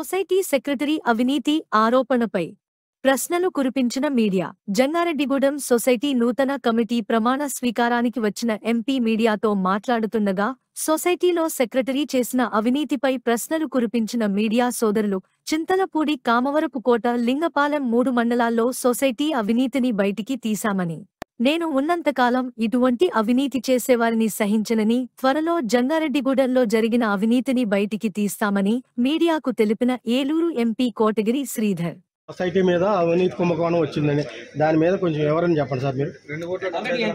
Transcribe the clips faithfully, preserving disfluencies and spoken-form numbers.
Society secretary అవినీతి ఆరోపణపై ప్రశ్నలు కురిపించిన మీడియా. జంగారెడ్డిగూడెం సొసైటీ నూతన కమిటీ ప్రమాణ స్వీకారానికి వచ్చిన ఎంపీ మీడియాతో మాట్లాడుతుండగా సొసైటీలో సెక్రటరీ చేసిన అవినీతిపై ప్రశ్నలు కురిపించిన మీడియా సోదరులు చింతలపూడి కామవరపుకోట లింగపాలెం మూడు మండలాల్లో సొసైటీ అవినీతిని బయటికి తీశామని, నేను ఉన్నంతకాలం ఇటువంటి అవినీతి చేసేవారిని సహించనని, త్వరలో జంగారెడ్డిగూడెంలో జరిగిన అవినీతిని బయటికి తీస్తామని మీడియాకు తెలిపిన ఏలూరు ఎంపీ కోటగిరి శ్రీధర్. సొసైటీ మీద అవినీతి కుంభకోణం వచ్చిందని దాని మీద కొంచెం వివరణ చెప్పండి సార్. మీరు రెండు కోట్ల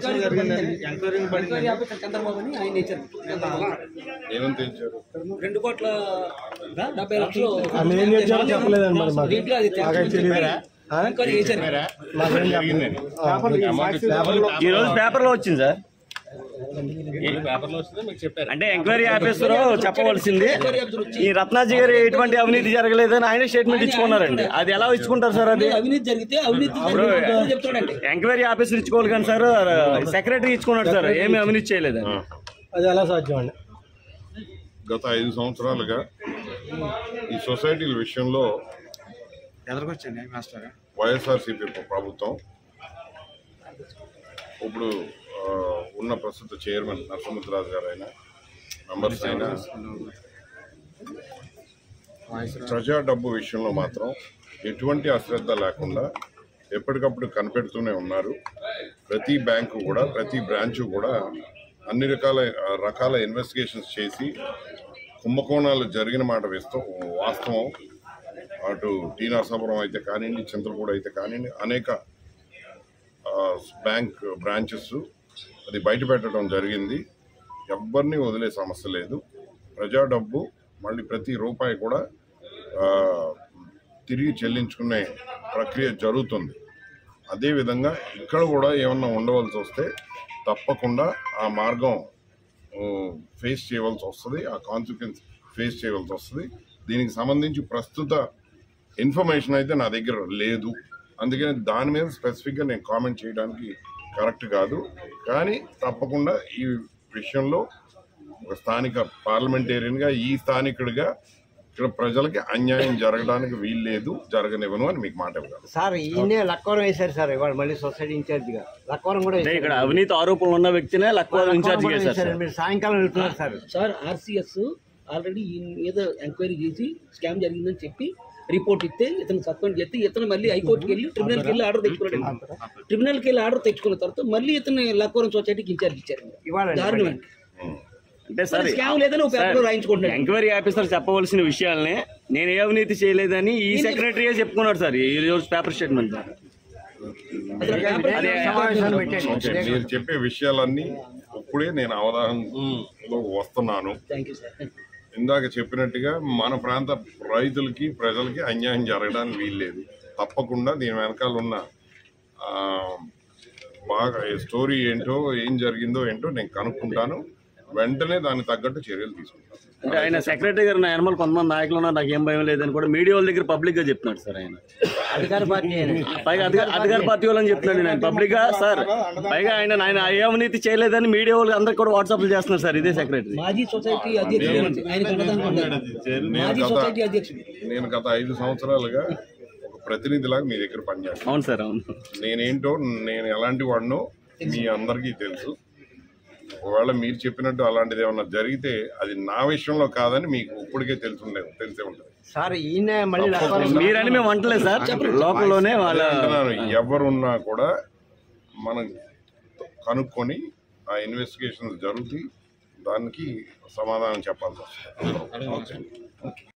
రెండు కోట్ల డెబ్బై లక్షలు ఏం చేశారో చెప్పలేదండి. మరి మాకు ఈ రోజు పేపర్ లో వచ్చింది సార్. అంటే ఎంక్వైరీ ఆఫీసర్ చెప్పవలసింది ఈ రత్నాజీ గారు ఎటువంటి అవినీతి జరగలేదని ఆయన స్టేట్మెంట్ ఇచ్చుకున్నారండి. అది ఎలా ఇచ్చుకుంటారు సార్? అది అవినీతి జరిగితే ఎంక్వైరీ ఆఫీసర్ ఇచ్చుకోవాలి కానీ సార్ సెక్రటరీ ఇచ్చుకున్నాడు సార్, ఏమి అవినీతి చేయలేదు. అది ఎలా సాధ్యం అండి? గత ఐదు సంవత్సరాలుగా ఈ సొసైటీల విషయంలో వైఎస్ఆర్సీపీ ప్రభుత్వం ఇప్పుడు ఉన్న ప్రస్తుత చైర్మన్ నరసింహరాజు గారు అయినా మెంబర్స్ అయినా ప్రజా డబ్బు విషయంలో మాత్రం ఎటువంటి అశ్రద్ధ లేకుండా ఎప్పటికప్పుడు కనిపెడుతూనే ఉన్నారు. ప్రతి బ్యాంకు కూడా ప్రతి బ్రాంచు కూడా అన్ని రకాల రకాల ఇన్వెస్టిగేషన్స్ చేసి కుంభకోణాలు జరిగిన మాట వేస్తూ వాస్తవం అటు టీ నరసాపురం అయితే కానివ్వండి, చింతలపూడి అయితే కానివ్వండి, అనేక బ్యాంక్ బ్రాంచెస్ అది బయట పెట్టడం జరిగింది. ఎవరిని వదిలే సమస్య లేదు. ప్రజా డబ్బు మళ్ళీ ప్రతి రూపాయి కూడా తిరిగి చెల్లించుకునే ప్రక్రియ జరుగుతుంది. అదేవిధంగా ఇక్కడ కూడా ఏమన్నా ఉండవలసి వస్తే తప్పకుండా ఆ మార్గం ఫేస్ చేయవలసి వస్తుంది, ఆ కాన్సిక్వెన్స్ ఫేస్ చేయవలసి వస్తుంది. దీనికి సంబంధించి ప్రస్తుత ఇన్ఫర్మేషన్ అయితే నా దగ్గర లేదు, అందుకని దాని మీద స్పెసిఫిక్గా నేను కామెంట్ చేయడానికి కరెక్ట్ కాదు. కానీ తప్పకుండా ఈ విషయంలో ఒక స్థానిక పార్లమెంటేరియన్గా, ఈ స్థానికుడిగా ఇక్కడ ప్రజలకి అన్యాయం జరగడానికి వీల్లేదు, జరగనివ్వను అని మీకు మాట ఇవ్వగలను. సార్ ఈయనే లక్కవరం వేశారు సార్, ఇవాళ మళ్ళీ సొసైటీ ఇన్ఛార్జిగా లక్కవరం కూడా ఇక్కడ అవినీతి ఆరోపణలు ఉన్న వ్యక్తినే లక్కవరం ఇన్ఛార్జ్ చేశారు. మీరు సాయంకాలం వెళ్తున్నారు సార్. సార్ ఆర్సీఎస్ ఆల్రెడీ ఏదో ఎంక్వైరీ చేసి స్కామ్ జరిగిందని చెప్పి రిపోర్ట్ ఇస్తే ఇతను సస్పెండ్ చేస్తే ఇతను మళ్ళీ హైకోర్టుకి వెళ్ళి ట్రిబ్యునల్కి వెళ్ళి ఆర్డర్ తెచ్చుకున్నాడు. ట్రిబ్యునల్కి వెళ్ళి ఆర్డర్ తెచ్చుకున్న తర్వాత మళ్ళీ ఇతను లక్కవరం సొసైటీకి ఇన్ఛార్జ్ ఇచ్చారు. దారుణం అంటే సార్ రాయించుకుంటున్నాడు. ఎంక్వైరీ ఆఫీసర్ చెప్పవలసిన విషయాలనే నేను ఏ అవినీతి చేయలేదని ఈ సెక్రటరీ చెప్పుకున్నాడు సార్ ఈ రోజు పేపర్ స్టేట్మెంట్. మీరు చెప్పే విషయాలన్నీ ఇప్పుడే నేను అవగాహనలో వస్తున్నాను. ఇందాక చెప్పినట్టుగా మన ప్రాంత రైతులకి ప్రజలకి అన్యాయం జరగడానికి వీల్లేదు. తప్పకుండా దీని వెనకాల ఉన్న బాగా స్టోరీ ఏంటో, ఏం జరిగిందో ఏంటో నేను కనుక్కుంటాను. వెంటనే దానికి తగ్గట్టు చర్యలు తీసుకుంటాను. అంటే ఆయన సెక్రటరీ గారు నా ఎనమల్ కొంతమంది నాయకులు ఉన్నారు, నాకు ఏం భయం లేదని కూడా మీడియా వాళ్ళ దగ్గర పబ్లిక్ గా చెప్తున్నాడు సార్. ఆయన అధికార పార్టీ పైగా అధికార పార్టీ వాళ్ళని చెప్తున్నాడు నేను పబ్లిక్ గా సార్. పైగా ఆయన ఆయన ఏ అవినీతి చేయలేదని మీడియా వాళ్ళు అందరికి కూడా వాట్సాప్ చేస్తున్నారు సార్. ఇదే సెక్రటరీ. మాజీ సొసైటీ అధ్యక్షుడు. నేను గత ఐదు సంవత్సరాలుగా ఒక ప్రతినిధిలాగా మీ దగ్గర పనిచేస్తాను. అవును సార్, అవును. నేనేంటో, నేను ఎలాంటి వాడినో మీ అందరికీ తెలుసు. ఒకవేళ మీరు చెప్పినట్టు అలాంటిది ఏమన్నా జరిగితే అది నా విషయంలో కాదని మీకు ఇప్పటికే తెలుసుండే తెలిసే ఉంటుంది సార్. ఈయన మళ్ళీ మీరని మేము అంటలేదు సార్, లోకల్లోనే వాళ్ళ ఎవరున్నా కూడా మనం కనుక్కొని ఆ ఇన్వెస్టిగేషన్స్ జరుగుతాయి, దానికి సమాధానం చెప్పాల్సి వస్తుంది.